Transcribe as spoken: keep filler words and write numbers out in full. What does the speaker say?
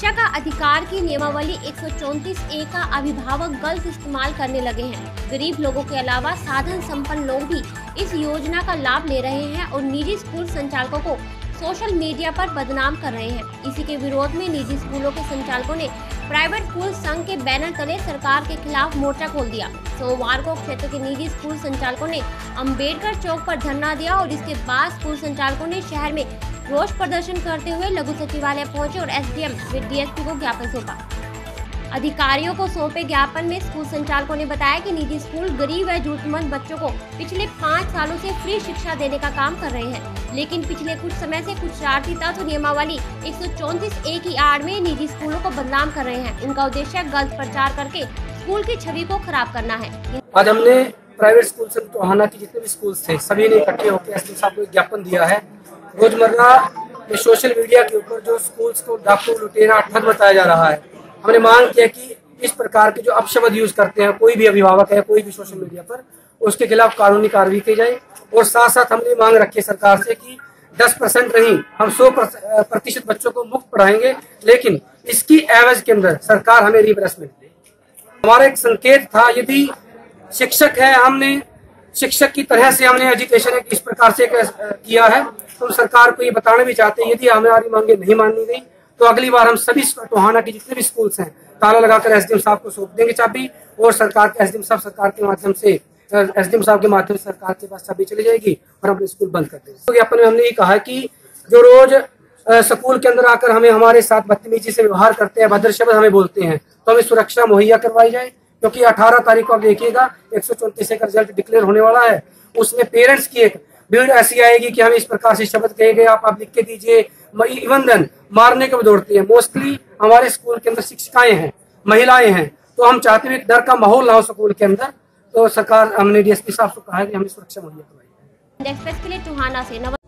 शिक्षा का अधिकार की नियमावली एक सौ चौंतीस ए का अभिभावक गलत इस्तेमाल करने लगे हैं। गरीब लोगों के अलावा साधन संपन्न लोग भी इस योजना का लाभ ले रहे हैं और निजी स्कूल संचालकों को सोशल मीडिया पर बदनाम कर रहे हैं। इसी के विरोध में निजी स्कूलों के संचालकों ने प्राइवेट स्कूल संघ के बैनर तले सरकार के खिलाफ मोर्चा खोल दिया। सोमवार को क्षेत्र के निजी स्कूल संचालकों ने अंबेडकर चौक पर धरना दिया और इसके बाद स्कूल संचालकों ने शहर में रोष प्रदर्शन करते हुए लघु सचिवालय पहुंचे और एसडीएम व डीएसपी को ज्ञापन सौंपा। अधिकारियों को सौंपे ज्ञापन में स्कूल संचालकों ने बताया कि निजी स्कूल गरीब व जरूरतमंद बच्चों को पिछले पाँच सालों से फ्री शिक्षा देने का काम कर रहे हैं, लेकिन पिछले कुछ समय से कुछ शरारती तत्व नियमावली एक सौ चौंतीस ए की आड़ में निजी स्कूलों को बदनाम कर रहे हैं। उनका उद्देश्य गलत प्रचार करके स्कूल की छवि को खराब करना है। आज हमने प्राइवेट स्कूल से टोहाना की जितने भी स्कूल थे सभी ने इकट्ठे होकर एसडीएम साहब को ज्ञापन दिया है। रोजमर्रा में सोशल मीडिया के ऊपर जो स्कूल्स को डाकू लुटेरा ठग बताया जा रहा है, हमने मांग किया कि इस प्रकार के जो अपशब्द यूज करते हैं कोई भी अभिभावक है कोई भी सोशल मीडिया पर, उसके खिलाफ कानूनी कार्रवाई की जाए। और साथ साथ हमने मांग रखी है सरकार से कि दस परसेंट नहीं हम सौ प्रतिशत बच्चों को मुफ्त पढ़ाएंगे, लेकिन इसकी एवज के अंदर सरकार हमें रिइंबर्समेंट दे। हमारा एक संकेत था, यदि शिक्षक है, हमने शिक्षक की तरह से हमने एजुकेशन इस प्रकार से किया है, तो सरकार को ये बताना भी चाहते हैं यदि हमारी मांगे नहीं मानी गई तो अगली बार हम सभी टोहाना के जितने भी स्कूल्स हैं ताला लगाकर एसडीएम साहब को सौंप देंगे चाबी, और सरकार के एसडीएम साहब सरकार के माध्यम से एसडीएम साहब के माध्यम से सरकार के पास चाबी चली जाएगी और हम अपने स्कूल बंद कर देंगे। तो ज्ञापन में हमने ये कहा कि जो रोज स्कूल के अंदर आकर हमें हमारे साथ बदतमीजी से व्यवहार करते हैं, भद्र शब्द हमें बोलते हैं, तो हमें सुरक्षा मुहैया करवाई जाए। क्योंकि अठारह तारीख को आप देखिएगा एक सौ चौंतीस का रिजल्ट डिक्लेयर होने वाला है, उसमें पेरेंट्स की एक भीड़ ऐसी आएगी कि हमें इस प्रकार से शब्द कहे गए, आप, आप लिख के दीजिए, इवन देन मारने को दौड़ती है। मोस्टली हमारे स्कूल के अंदर शिक्षिकाएं हैं, महिलाएं हैं, तो हम चाहते हैं डर का माहौल ना हो स्कूल के अंदर। तो सरकार हमने डीएसपी साहब से कहा है कि हमें सुरक्षा मुहैया करवाई। एक्सप्रेस के लिए टोहाना से